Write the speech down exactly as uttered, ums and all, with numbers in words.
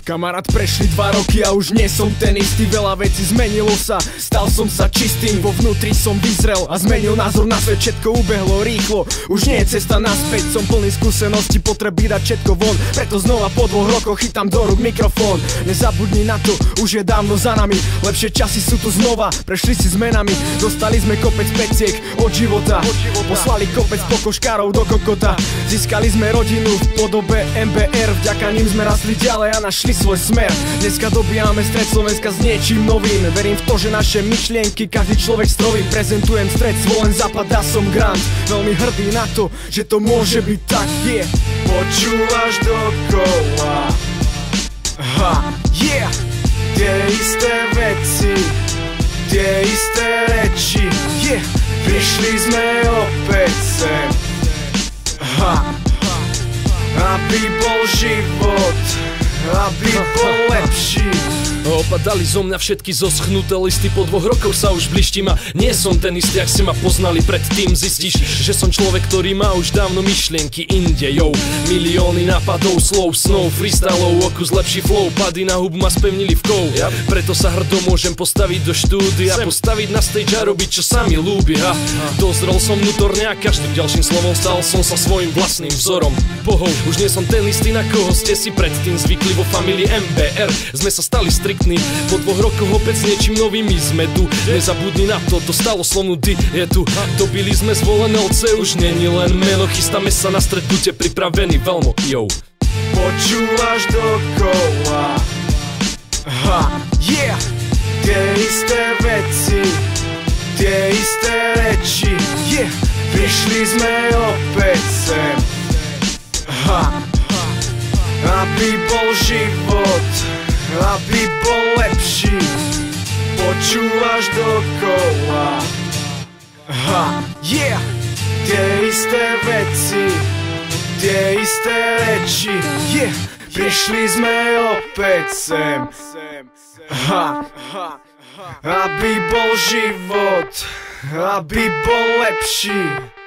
Kamarát, prešli dva roky a už nie som ten istý. Veľa vecí zmenilo sa, stal som sa čistým. Vo vnútri som vyzrel a zmenil názor na svet. Všetko ubehlo rýchlo, už nie je cesta naspäť. Som plný skúsenosti, potreby dať všetko von. Preto znova po dvoch rokoch chytám do rúk mikrofón. Nezabudni na to, už je dávno za nami. Lepšie časy sú tu znova, prešli si zmenami. Dostali sme kopec peciek od života, poslali kopec pokoškárov do kokota. Získali sme rodinu v podobe em bé er. Vďaka ním sme rastli ďalej a našli svoj smer. Dneska dobíjame stred Slovenska s niečím novým. Verím v to, že naše myšlienky každý človek stroví. Prezentujem stred Zvolen západ a som Grant. Veľmi hrdý na to, že to môže byť tak, je. Yeah. Počúvaš dokola, ha, yeah. Tie isté veci, tie isté reči, yeah. Prišli sme opäť sem, ha. Aby bol život, aby bol lepší. Opadali zo mňa všetky zoschnuté listy. Po dvoch rokoch sa už blištím a nie som ten istý, ak si ma poznali predtým. Zistíš, že som človek, ktorý má už dávno myšlienky inde, yo. Milióny nápadov, slov, snov, freestylov, okus lepší flow. Pady na hubu ma spevnili v kov, yep. Preto sa hrdo môžem postaviť do štúdia, postaviť na stage a robiť, čo sa mi ľúbi. Ha. Dozrel som vnútorne a každým ďalším slovom stal som sa svojím vlastným vzorom. Bohov, už nie som ten istý, na koho ste si predtým zvykli. Vo familii em bé er sme sa stali striktní. Po dvoch rokoch opäť s niečím novým sme tu. Nezabudni na to, to stalo slovnú dietu. Dobili sme Zvolené ovce, už není len meno. Chystáme sa na stretnutie, pripravení veľmo, yo. Počúvaš dokola, ha, yeah. Tie isté veci, tie isté reči, yeah. Prišli sme opäť sem, ha. Aby bol život, aby bol lepší. Počúvaš dokola, ha, yeah. Tie isté veci, tie isté reči, yeah. Prišli sme opäť sem, ha. Aby bol život, aby bol lepší.